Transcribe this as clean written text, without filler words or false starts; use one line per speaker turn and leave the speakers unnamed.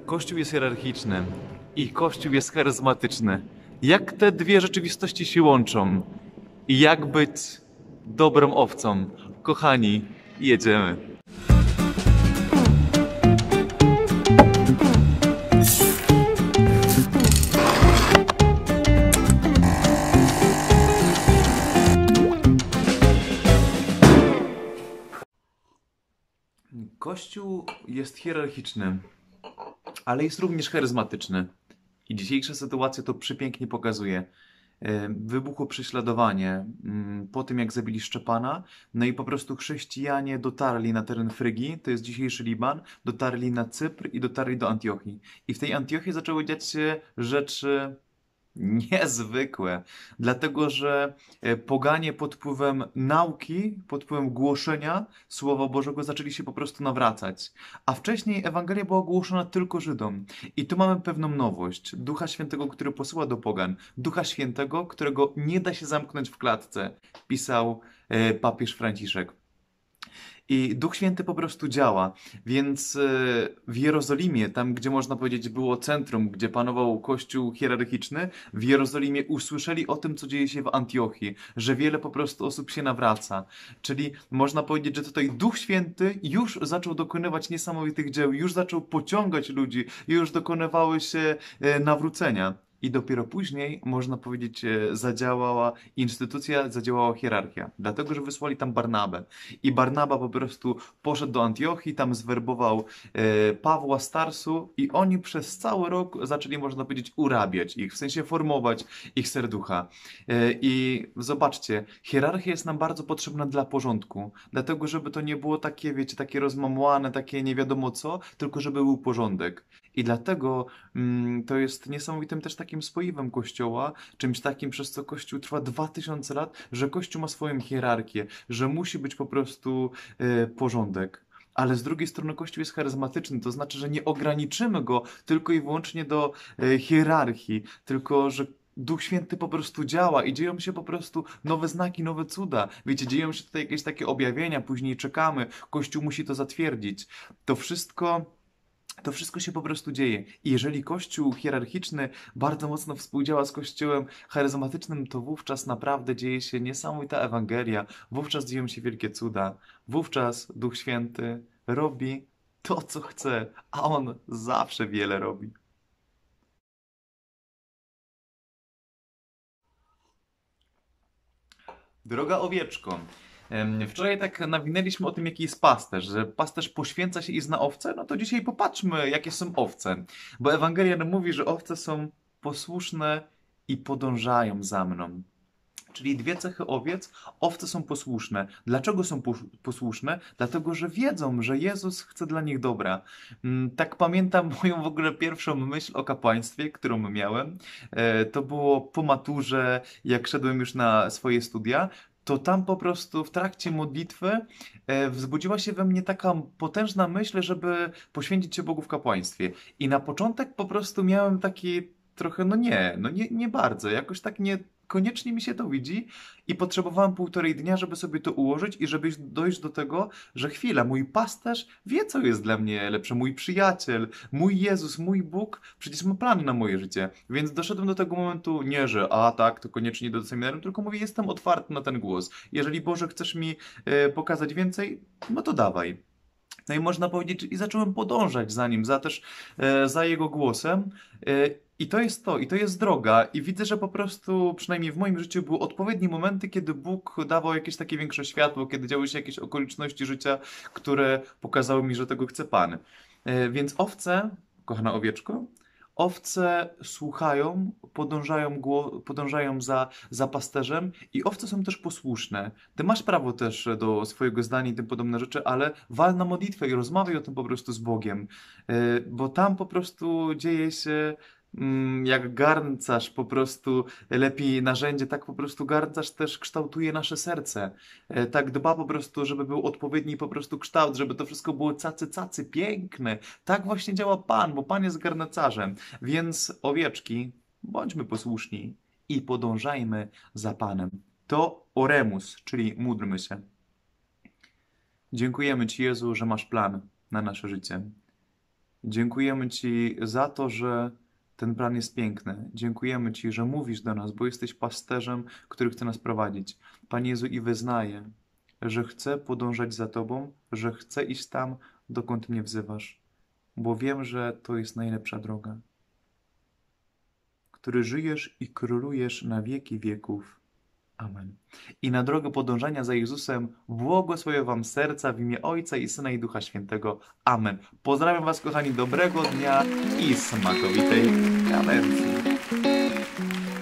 Kościół jest hierarchiczny i Kościół jest charyzmatyczny. Jak te dwie rzeczywistości się łączą? I jak być dobrą owcą? Kochani, jedziemy. Kościół jest hierarchiczny, ale jest również charyzmatyczny. I dzisiejsza sytuacja to przepięknie pokazuje. Wybuchło prześladowanie po tym, jak zabili Szczepana, no i po prostu chrześcijanie dotarli na teren Frygii, to jest dzisiejszy Liban, dotarli na Cypr i dotarli do Antiochii. I w tej Antiochii zaczęły dziać się rzeczy niezwykłe, dlatego że poganie pod wpływem nauki, pod wpływem głoszenia Słowa Bożego zaczęli się po prostu nawracać. A wcześniej Ewangelia była głoszona tylko Żydom. I tu mamy pewną nowość. Ducha Świętego, który posyła do pogan. Ducha Świętego, którego nie da się zamknąć w klatce, pisał papież Franciszek. I Duch Święty po prostu działa, więc w Jerozolimie, tam gdzie można powiedzieć było centrum, gdzie panował kościół hierarchiczny, w Jerozolimie usłyszeli o tym, co dzieje się w Antiochii, że wiele po prostu osób się nawraca. Czyli można powiedzieć, że tutaj Duch Święty już zaczął dokonywać niesamowitych dzieł, już zaczął pociągać ludzi, już dokonywały się nawrócenia. I dopiero później, można powiedzieć, zadziałała instytucja, zadziałała hierarchia. Dlatego, że wysłali tam Barnabę. I Barnaba po prostu poszedł do Antiochii, tam zwerbował Pawła z Tarsu i oni przez cały rok zaczęli, można powiedzieć, urabiać ich, w sensie formować ich serducha. I zobaczcie, hierarchia jest nam bardzo potrzebna dla porządku. Dlatego, żeby to nie było takie, wiecie, takie rozmamłane, takie nie wiadomo co, tylko żeby był porządek. I dlatego to jest niesamowitym też takim spoiwem Kościoła, czymś takim, przez co Kościół trwa 2000 lat, że Kościół ma swoją hierarchię, że musi być po prostu porządek. Ale z drugiej strony Kościół jest charyzmatyczny, to znaczy, że nie ograniczymy go tylko i wyłącznie do hierarchii, tylko że Duch Święty po prostu działa i dzieją się po prostu nowe znaki, nowe cuda. Wiecie, dzieją się tutaj jakieś takie objawienia, później czekamy, Kościół musi to zatwierdzić. To wszystko. To wszystko się po prostu dzieje. I jeżeli Kościół hierarchiczny bardzo mocno współdziała z Kościołem charyzmatycznym, to wówczas naprawdę dzieje się niesamowita Ewangelia. Wówczas dzieją się wielkie cuda. Wówczas Duch Święty robi to, co chce, a On zawsze wiele robi. Droga owieczko, wczoraj tak nawinęliśmy o tym, jaki jest pasterz, że pasterz poświęca się i zna owce, no to dzisiaj popatrzmy, jakie są owce. Bo Ewangelia nam mówi, że owce są posłuszne i podążają za mną. Czyli dwie cechy owiec, owce są posłuszne. Dlaczego są posłuszne? Dlatego, że wiedzą, że Jezus chce dla nich dobra. Tak pamiętam moją w ogóle pierwszą myśl o kapłaństwie, którą miałem. To było po maturze, jak szedłem już na swoje studia. To tam po prostu w trakcie modlitwy wzbudziła się we mnie taka potężna myśl, żeby poświęcić się Bogu w kapłaństwie. I na początek po prostu miałem taki trochę, nie bardzo, jakoś tak nie koniecznie mi się to widzi i potrzebowałem 1,5 dnia, żeby sobie to ułożyć i żeby dojść do tego, że chwila, mój pasterz wie, co jest dla mnie lepsze, mój przyjaciel, mój Jezus, mój Bóg, przecież ma plany na moje życie. Więc doszedłem do tego momentu, nie, że tak, to koniecznie idę do seminarium, tylko mówię, jestem otwarty na ten głos. Jeżeli Boże chcesz mi pokazać więcej, no to dawaj. No i można powiedzieć, i zacząłem podążać za nim, za jego głosem. I to jest to, i to jest droga. I widzę, że po prostu, przynajmniej w moim życiu, były odpowiednie momenty, kiedy Bóg dawał jakieś takie większe światło, kiedy działy się jakieś okoliczności życia, które pokazały mi, że tego chce Pan. Więc owce, kochana owieczko, owce słuchają, podążają za pasterzem i owce są też posłuszne. Ty masz prawo też do swojego zdania i tym podobne rzeczy, ale wal na modlitwę i rozmawiaj o tym po prostu z Bogiem, bo tam po prostu dzieje się jak garncarz po prostu lepi narzędzie, tak po prostu garncarz też kształtuje nasze serce. Tak dba po prostu, żeby był odpowiedni po prostu kształt, żeby to wszystko było cacy, piękne. Tak właśnie działa Pan, bo Pan jest garncarzem. Więc owieczki, bądźmy posłuszni i podążajmy za Panem. To oremus, czyli módlmy się. Dziękujemy Ci, Jezu, że masz plan na nasze życie. Dziękujemy Ci za to, że ten plan jest piękny. Dziękujemy Ci, że mówisz do nas, bo jesteś pasterzem, który chce nas prowadzić. Panie Jezu, i wyznaję, że chcę podążać za Tobą, że chcę iść tam, dokąd mnie wzywasz, bo wiem, że to jest najlepsza droga, który żyjesz i królujesz na wieki wieków. Amen. I na drogę podążania za Jezusem błogosławię Wam serca w imię Ojca i Syna i Ducha Świętego. Amen. Pozdrawiam Was, kochani, dobrego dnia i smakowitej kadencji.